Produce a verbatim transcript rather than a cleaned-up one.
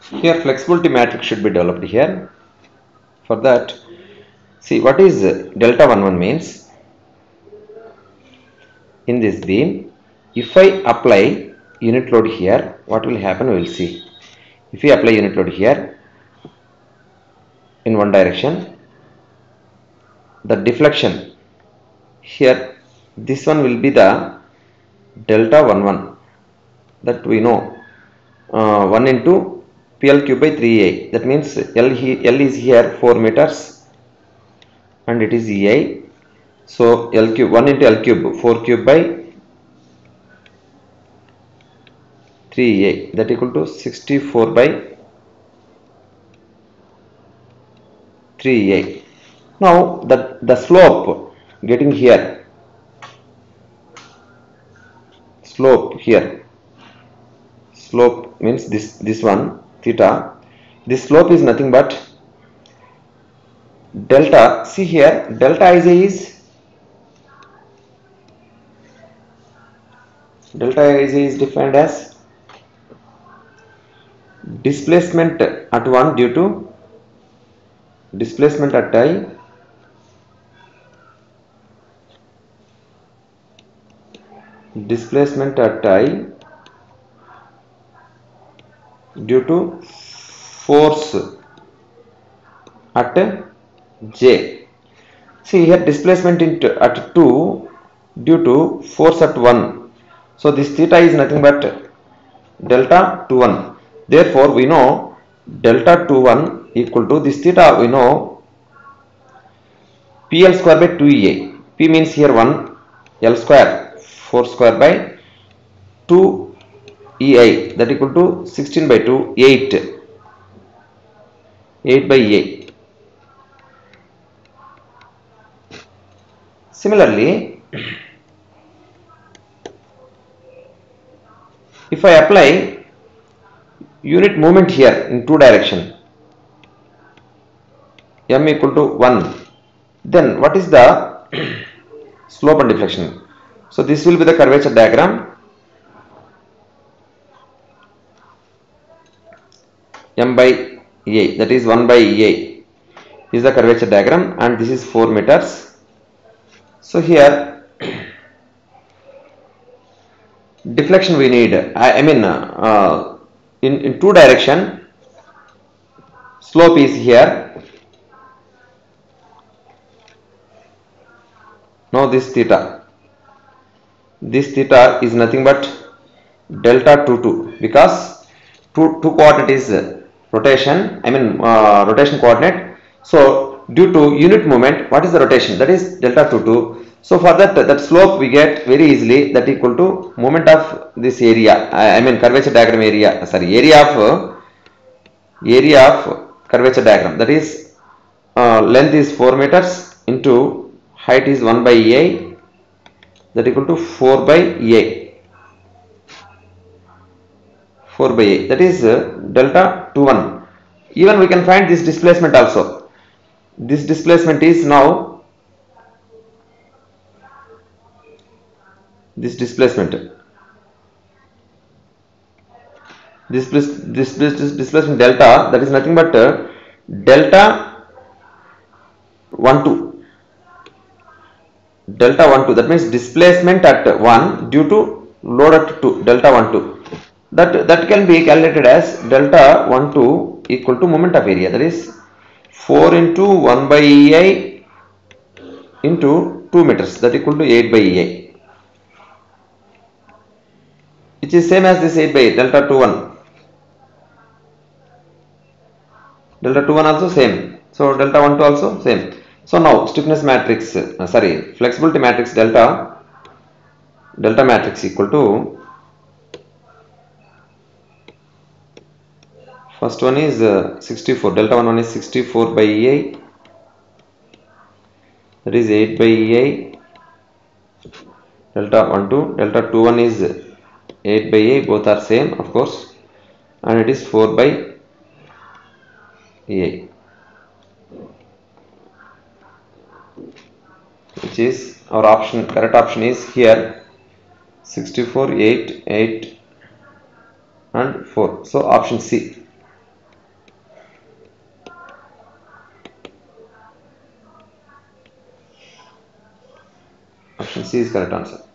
Here flexibility matrix should be developed here. For that, see what is delta one one means. In this beam, if I apply unit load here, what will happen we will see. If we apply unit load here in one direction, the deflection here, this one will be the delta one one, that we know, uh, one into P L cube by three A, that means L, he, L is here four meters and it is E I, so L cube, one into L cube, four cube by three E I, that equal to sixty-four by three E I. Now the, the slope getting here, slope here, slope means this, this one, theta, this slope is nothing but delta. See here, delta Ij is, delta Ij is defined as displacement at one due to displacement at I displacement at I due to force at J. See here, displacement into at two due to force at one. So this theta is nothing but delta two one. Therefore we know delta two one equal to this theta, we know P L square by two E I. P means here one, L square, four square by two E I, that equal to sixteen by two, eight, eight by E I. Similarly, if I apply unit movement here in two direction, m equal to one, then what is the slope and deflection? So this will be the curvature diagram. M by E I, that is one by E I is the curvature diagram, and this is four meters. So here deflection we need, I, I mean uh, in, in two direction, slope is here. Now this theta, this theta is nothing but delta two two, because two, two coordinate is rotation, I mean uh, rotation coordinate. So due to unit movement, what is the rotation? That is delta two two. So for that, that slope we get very easily, that equal to moment of this area, I, I mean curvature diagram area, sorry, area of uh, area of curvature diagram, that is uh, length is four meters into height is one by E I, that equal to four by E I, four by E I, that is uh, delta two one. Even we can find this displacement also. This displacement is now, this displacement, this, this, this, this displacement delta, that is nothing but uh, delta one two, delta one two, that means displacement at one due to load at two, delta one two, that that can be calculated as delta one two equal to moment of area, that is four into one by E I into two meters, that equal to eight by E I, which is same as this eight by eight, delta two one, delta two one also same, so delta one two also same. So now stiffness matrix, uh, sorry, flexibility matrix delta, delta matrix equal to, first one is uh, sixty-four, delta one one is sixty-four by E I, that is eight by E I, delta one two, delta two one is eight by E I, both are same of course, and it is four by E I, which is our option, correct option is here sixty-four, eight, eight and four, so option C. C is correct answer.